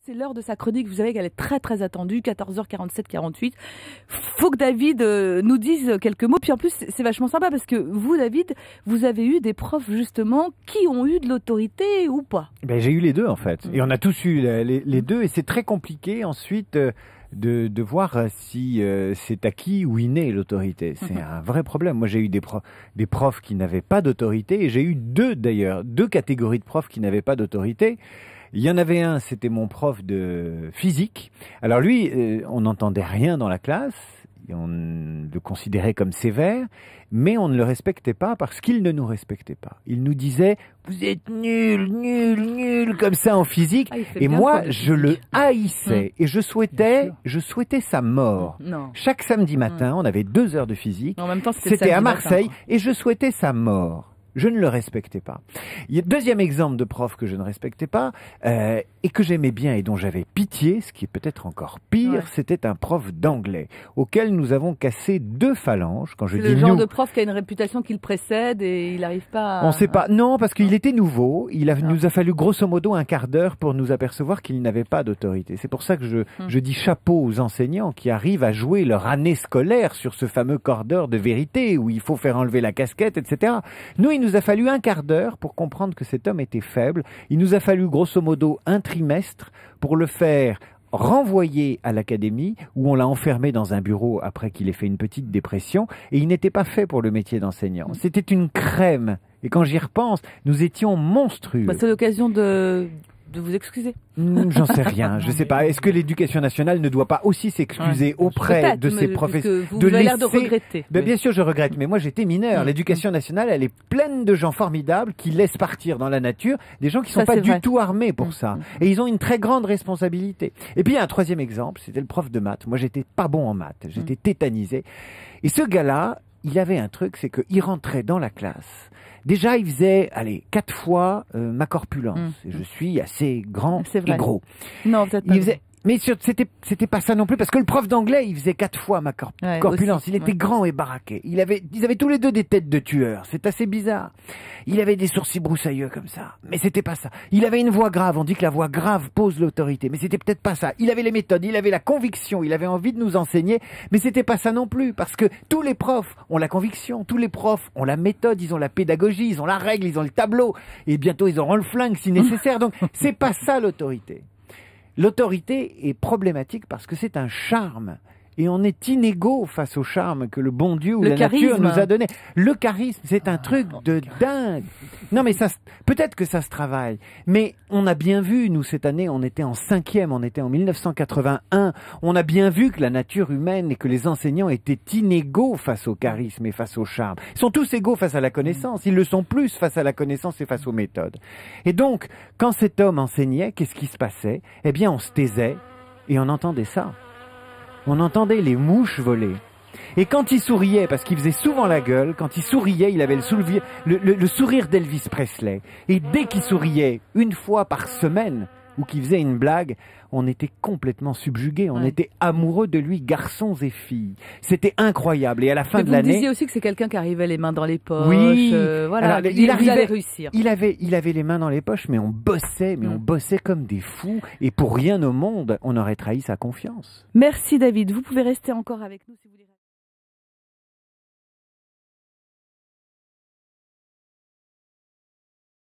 c'est l'heure de sa chronique. Vous savez qu'elle est très très attendue, 14h47, 48. Faut que David nous dise quelques mots. Puis en plus, c'est vachement sympa parce que vous, David, vous avez eu des profs justement qui ont eu de l'autorité ou pas? Ben, j'ai eu les deux en fait. Et on a tous eu les deux. Et c'est très compliqué ensuite de voir si c'est acquis ou inné l'autorité. C'est un vrai problème. Moi, j'ai eu des profs qui n'avaient pas d'autorité. Et j'ai eu deux catégories de profs qui n'avaient pas d'autorité. Il y en avait un, c'était mon prof de physique. Alors lui, on n'entendait rien dans la classe, on le considérait comme sévère, mais on ne le respectait pas parce qu'il ne nous respectait pas. Il nous disait « vous êtes nuls, nuls, nuls » comme ça en physique. Et moi, je le haïssais et je souhaitais sa mort. Chaque samedi matin, on avait 2 heures de physique. En même temps, c'était à Marseille et je souhaitais sa mort. Je ne le respectais pas. Il y a deuxième exemple de prof que je ne respectais pas et que j'aimais bien et dont j'avais pitié, ce qui est peut-être encore pire, c'était un prof d'anglais auquel nous avons cassé 2 phalanges. Quand je dis le genre de prof qui a une réputation qui le précède et il n'arrive pas à... On ne sait pas. Non, parce qu'il était nouveau. Nous a fallu grosso modo un quart d'heure pour nous apercevoir qu'il n'avait pas d'autorité. C'est pour ça que je dis chapeau aux enseignants qui arrivent à jouer leur année scolaire sur ce fameux quart d'heure de vérité où il faut faire enlever la casquette, etc. Nous, il nous a fallu un quart d'heure pour comprendre que cet homme était faible. Il nous a fallu grosso modo un trimestre pour le faire renvoyer à l'académie où on l'a enfermé dans un bureau après qu'il ait fait une petite dépression et il n'était pas fait pour le métier d'enseignant. C'était une crème. Et quand j'y repense, nous étions monstrueux. C'est l'occasion de vous excuser. J'en sais rien, je sais pas. Est-ce que l'éducation nationale ne doit pas aussi s'excuser auprès de ses professeurs? Vous avez l'air de regretter. Bien sûr, je regrette, mais moi j'étais mineur. L'éducation nationale, elle est pleine de gens formidables qui laissent partir dans la nature des gens qui sont pas du tout armés pour ça. Et ils ont une très grande responsabilité. Et puis il y a un troisième exemple, c'était le prof de maths. Moi j'étais pas bon en maths, j'étais tétanisé. Et ce gars-là, il avait un truc, c'est qu'il rentrait dans la classe. Déjà, il faisait, 4 fois ma corpulence. Et je suis assez grand et gros. Non, peut-être pas. Mais c'était pas ça non plus, parce que le prof d'anglais, il faisait 4 fois ma corpulence. Il était grand et baraqué. Ils avaient tous les deux des têtes de tueurs. C'est assez bizarre. Il avait des sourcils broussailleux comme ça. Mais c'était pas ça. Il avait une voix grave. On dit que la voix grave pose l'autorité. Mais c'était peut-être pas ça. Il avait les méthodes. Il avait la conviction. Il avait envie de nous enseigner. Mais c'était pas ça non plus. Parce que tous les profs ont la conviction. Tous les profs ont la méthode. Ils ont la pédagogie. Ils ont la règle. Ils ont le tableau. Et bientôt, ils auront le flingue si nécessaire. Donc, c'est pas ça l'autorité. L'autorité est problématique parce que c'est un charme. Et on est inégaux face au charme que le bon Dieu ou la nature nous a donné. Le charisme, c'est un truc de dingue. Non, mais peut-être que ça se travaille. Mais on a bien vu, nous, cette année, on était en 5e, on était en 1981. On a bien vu que la nature humaine et que les enseignants étaient inégaux face au charisme et face au charme. Ils sont tous égaux face à la connaissance. Ils le sont plus face à la connaissance et face aux méthodes. Et donc, quand cet homme enseignait, qu'est-ce qui se passait? Eh bien, on se taisait et on entendait ça. On entendait les mouches voler. Et quand il souriait, parce qu'il faisait souvent la gueule, quand il souriait, il avait le sourire d'Elvis Presley. Et dès qu'il souriait, une fois par semaine, ou qu'il faisait une blague, on était complètement subjugués. On était amoureux de lui, garçons et filles. C'était incroyable. Et à la fin de l'année... Vous disiez aussi que c'est quelqu'un qui arrivait les mains dans les poches. Oui. Voilà. Alors, il allait réussir. Il avait les mains dans les poches, mais on bossait comme des fous. Et pour rien au monde, on aurait trahi sa confiance. Merci David. Vous pouvez rester encore avec nous si vous voulez.